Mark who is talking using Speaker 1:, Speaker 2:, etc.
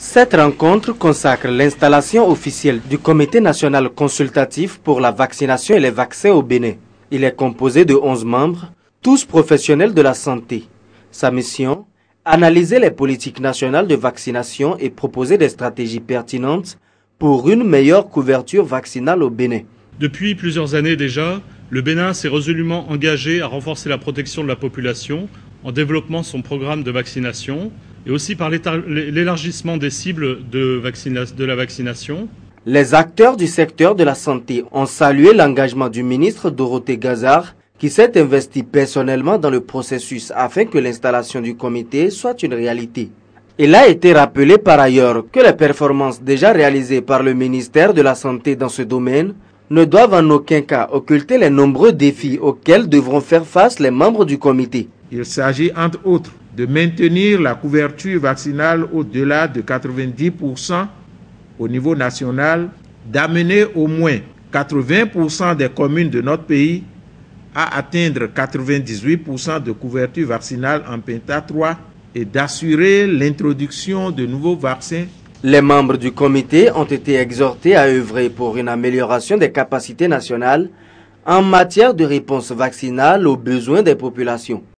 Speaker 1: Cette rencontre consacre l'installation officielle du Comité national consultatif pour la vaccination et les vaccins au Bénin. Il est composé de 11 membres, tous professionnels de la santé. Sa mission, analyser les politiques nationales de vaccination et proposer des stratégies pertinentes pour une meilleure couverture vaccinale au Bénin.
Speaker 2: Depuis plusieurs années déjà, le Bénin s'est résolument engagé à renforcer la protection de la population en développant son programme de vaccination et aussi par l'élargissement des cibles de la vaccination.
Speaker 1: Les acteurs du secteur de la santé ont salué l'engagement du ministre Dorothée Gazard qui s'est investi personnellement dans le processus afin que l'installation du comité soit une réalité. Il a été rappelé par ailleurs que les performances déjà réalisées par le ministère de la Santé dans ce domaine ne doivent en aucun cas occulter les nombreux défis auxquels devront faire face les membres du comité.
Speaker 3: Il s'agit entre autres de maintenir la couverture vaccinale au-delà de 90% au niveau national, d'amener au moins 80% des communes de notre pays à atteindre 98% de couverture vaccinale en Penta 3 et d'assurer l'introduction de nouveaux vaccins.
Speaker 1: Les membres du comité ont été exhortés à œuvrer pour une amélioration des capacités nationales en matière de réponse vaccinale aux besoins des populations.